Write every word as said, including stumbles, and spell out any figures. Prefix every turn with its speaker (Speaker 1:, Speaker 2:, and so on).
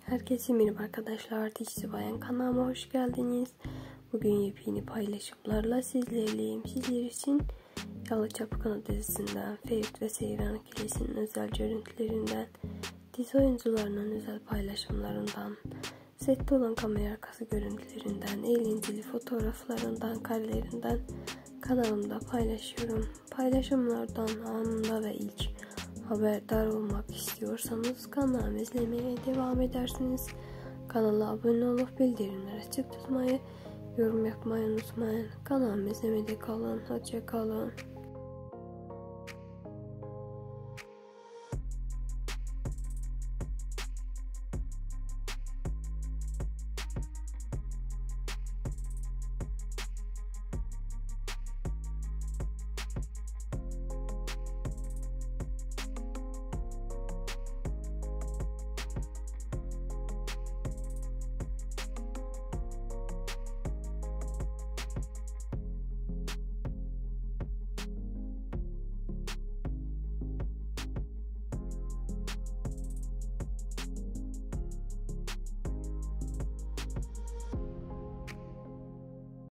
Speaker 1: Herkese merhaba arkadaşlar. Dişli Bayan kanalıma hoş geldiniz. Bugün yepyeni paylaşımlarla sizlerleyim. Sizler için Yalı Çapkını dizisinden, Ferit ve Seyran ikilisinin özel görüntülerinden, dizi oyuncularının özel paylaşımlarından, sette olan kamera arkası görüntülerinden, eğlenceli fotoğraflarından, karelerinden kanalımda paylaşıyorum. Paylaşımlardan anında ve ilk haberdar olmak istiyorsanız kanalımı izlemeye devam edersiniz. Kanala abone olup bildirimleri açık tutmayı, yorum yapmayı unutmayın. Kanalımı izlemede kalın. Hoşça kalın.